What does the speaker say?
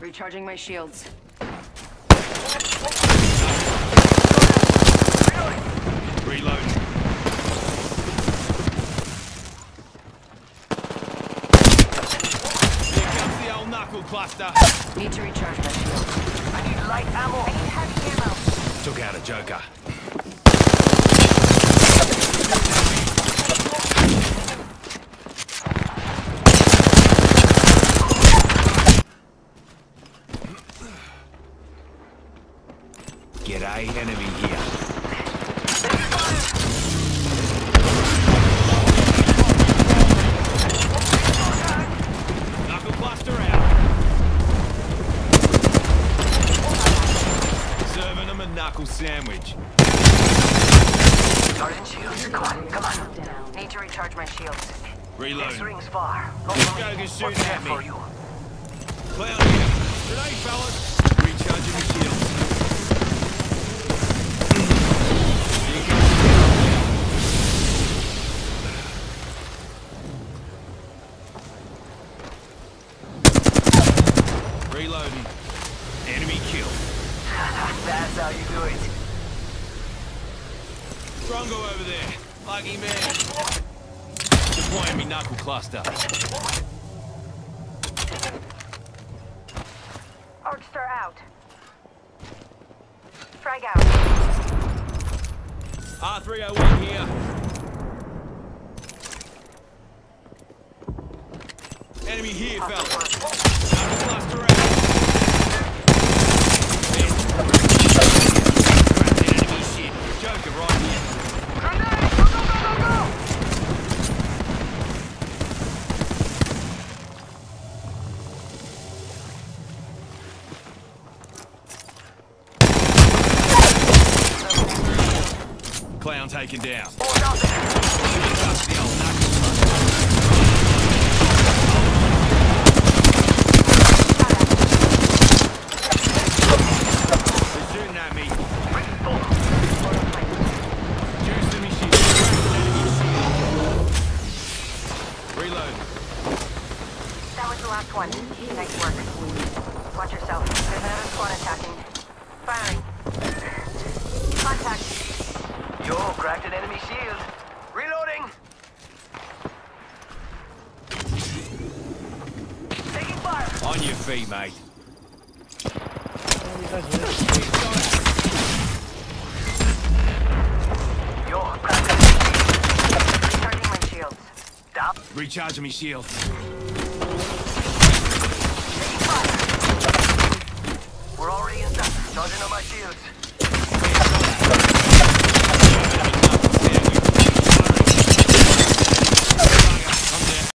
Recharging my shields. Reload. Here comes the old knuckle cluster. Need to recharge my shield. I need light ammo. I need heavy ammo. Took out a joker. G'day, enemy here. Knuckle cluster out. Serving them a knuckle sandwich. Charging shields. Come on, come on. Need to recharge my shields. Reload. This ring's far. Joker's shooting What's at that me. for you? Clown here. Grenade, fellas. Recharging the shields. Reloading. Enemy killed. That's how you do it. Drongo over there. Lucky man. Deploying me knuckle cluster. Arcstar out. Frag out. R301 here. Enemy here, fellas. Knuckle cluster out. Crap, the enemy shit. Joker right here. Grenade! Go, go, go, go, go! Clown taken down. Board out there. That's the old knuckle cluster. They're shooting at me. Juice enemy shield. Reload. That was the last one. Nice work. Watch yourself. There's another squad attacking. Firing. Contact. Yo, cracked an enemy shield. Reloading. Taking fire. On your feet, mate. Yo, cracked an enemy shield. Recharging my shields. Stop. Recharging me shield. Taking fire. We're already inside. Charging on my shields.